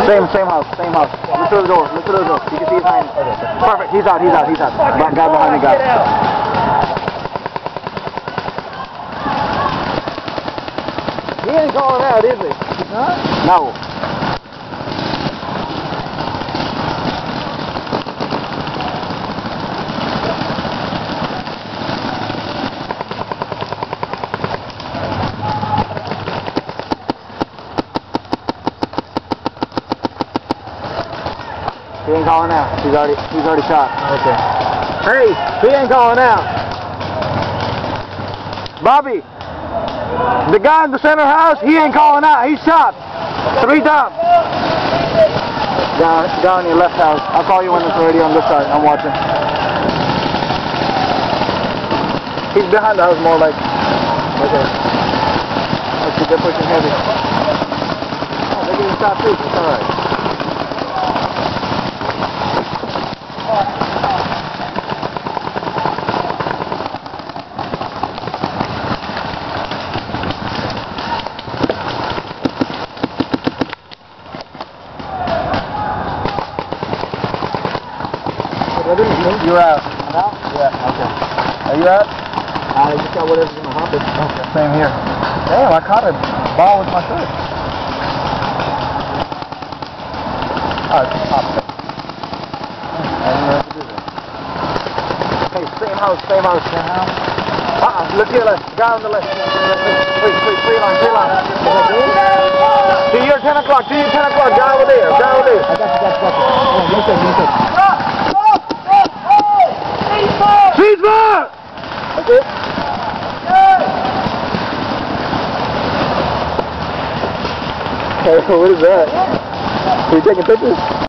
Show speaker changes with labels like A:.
A: Same house. Look through the door. You can see his hand. Perfect. He's out. Guy behind the guy. He ain't calling out, is he? Huh? No. He ain't calling out. He's already shot. Okay. Hey, he ain't calling out. Bobby, the guy in the center house, he ain't calling out. He's shot 3 times. Down in your left house. I'll call you when it's ready on this side. I'm watching. He's behind the house more like. Okay. Let's see, they're pushing heavy. Oh, they're getting shot too. It's alright. You're out. I'm out? Yeah, okay. Are you out? I just got whatever's in my hopper. Okay, same here. Damn, I caught a ball with my foot. Oh, it's just popped up. I didn't know what to do there. Hey, same house. Look here, left. Guy on the left. Three line. To your 10 o'clock. Guy over there. I got you. Ceasefire! Okay. Hey, what is that? Are you taking pictures?